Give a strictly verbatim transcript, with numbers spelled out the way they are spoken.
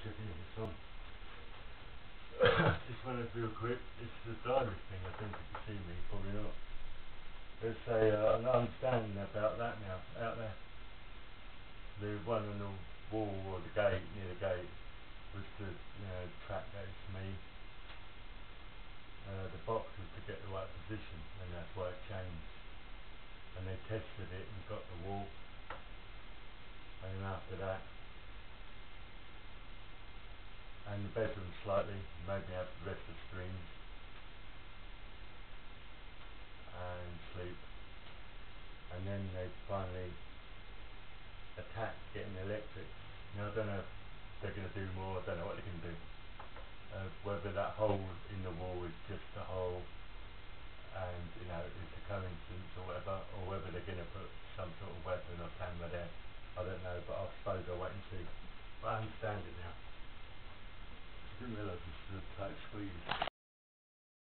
checking if it's on. Just wanted to do a quick, it's the diary thing, I think if you see me, probably not. There's a, uh, an understanding about that now, out there. The one on the wall or the gate, near the gate, was to, you know, track that it's me. Uh, the box was to get the right position, and that's why it changed. And they tested it and got the wall. And then after that, and the bedroom slightly, made me have to rest the screens and sleep. And then they finally attacked getting electric. Now I don't know if they're going to do more, I don't know what they can do. Uh, whether that hole in the wall is just a hole and, you know, it's a coincidence or whatever, or whether they're going to put some sort of weapon or camera there. I don't know, but I suppose I'll wait and see. But I understand it now. I didn't realise this was a tight squeeze.